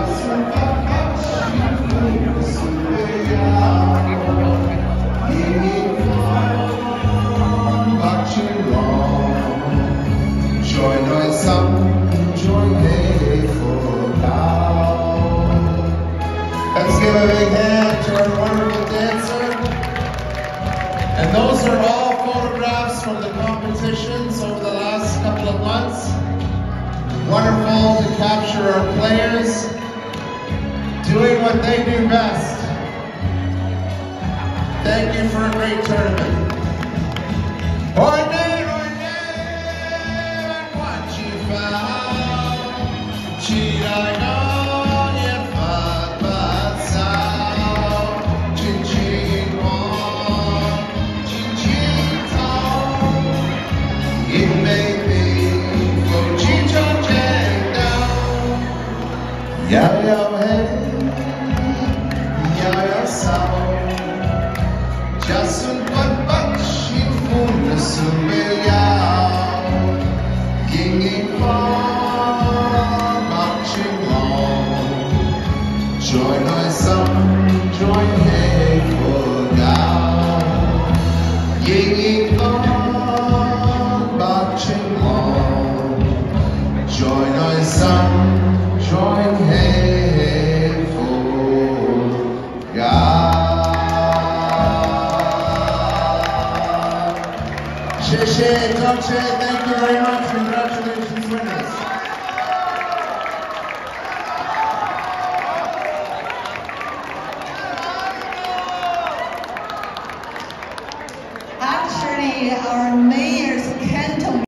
Let's give a big hand to our wonderful dancer. And those are all photographs from the competitions over the last couple of months. Wonderful to capture our players doing what they do best. Thank you for a great tournament. Yeah, yeah, hey, yeah, yeah, sao. Just but she fullness of me, yeah. Ying far, marching on. Join us up, join hey for now. Ying far, marching on. Join us up, join hey for God. 谢谢，张谦 ，Thank you very much. Congratulations, winners.